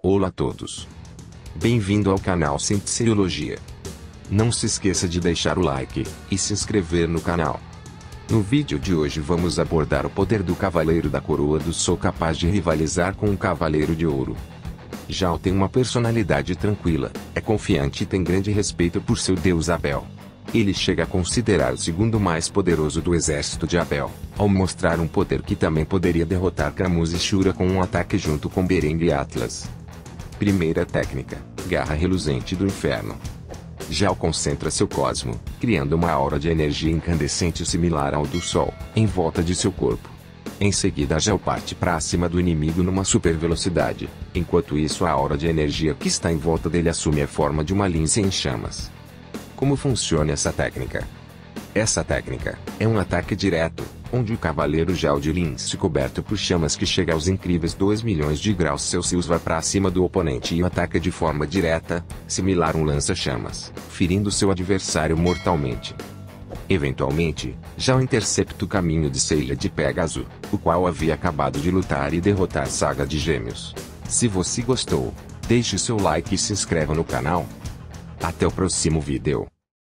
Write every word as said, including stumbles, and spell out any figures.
Olá a todos. Bem-vindo ao canal Senseiologia. Não se esqueça de deixar o like e se inscrever no canal. No vídeo de hoje vamos abordar o poder do Cavaleiro da Coroa do Sol, capaz de rivalizar com o Cavaleiro de Ouro. Jao tem uma personalidade tranquila, é confiante e tem grande respeito por seu deus Abel. Ele chega a considerar o segundo mais poderoso do exército de Abel, ao mostrar um poder que também poderia derrotar Camus e Shura com um ataque junto com Berengue e Atlas. Primeira técnica: Garra Reluzente do Inferno. Jao concentra seu cosmo, criando uma aura de energia incandescente similar ao do Sol, em volta de seu corpo. Em seguida Jao parte para cima do inimigo numa super velocidade, enquanto isso a aura de energia que está em volta dele assume a forma de uma lince em chamas. Como funciona essa técnica? Essa técnica é um ataque direto, onde o Cavaleiro Jao de lince coberto por chamas que chega aos incríveis dois milhões de graus Celsius vai para cima do oponente e ataca de forma direta, similar a um lança-chamas, ferindo seu adversário mortalmente. Eventualmente, Jao intercepta o caminho de Seiya de Pégaso, o qual havia acabado de lutar e derrotar Saga de Gêmeos. Se você gostou, deixe seu like e se inscreva no canal. Até o próximo vídeo.